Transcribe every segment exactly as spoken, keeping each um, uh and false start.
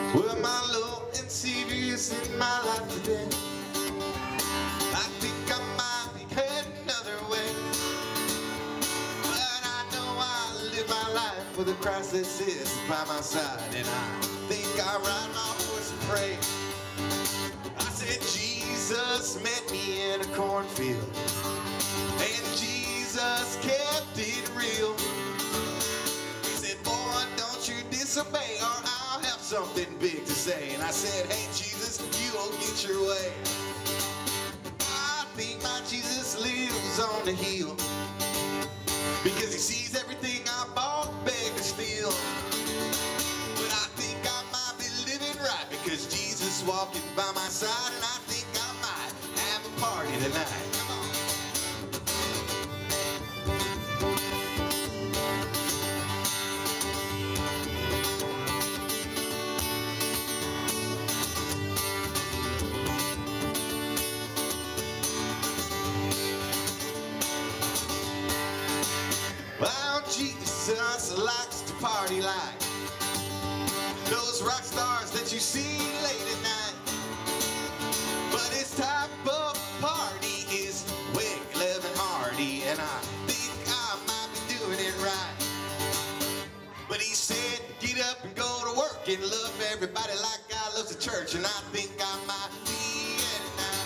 Well, my Lord and Savior is in my life today. I think I might be heading another way, but I know I live my life with a Christ that sits by my side. And I think I ride my horse and pray. I said Jesus met me in a cornfield, and Jesus kept it real. He said, boy, don't you disobey or I'll have something big to say. And I said, hey Jesus, you'll get your way. I think my Jesus lives on the hill, because he sees everything I bought, begged, or steal. But I think I might be living right, because Jesus walking by my side, and I think I might have a party tonight. Come on. Well, Jesus likes to party like those rock stars that you see late at night. But his type of party is Wycliffe and Hardy, and I think I might be doing it right. But he said, get up and go to work and love everybody like God loves the church, and I think I might be at it now.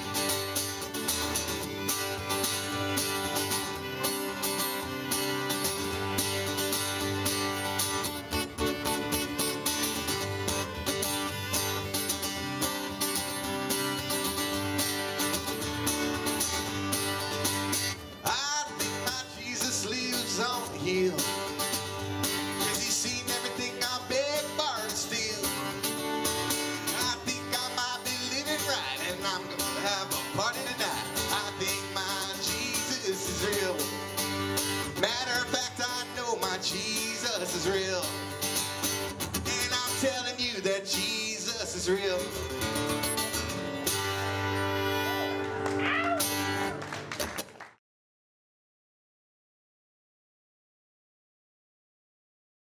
On the hill, cause he's seen everything I beg, borrow, and steal. I think I might be living right, and I'm gonna have a party tonight. I think my Jesus is real. Matter of fact, I know my Jesus is real, and I'm telling you that Jesus is real.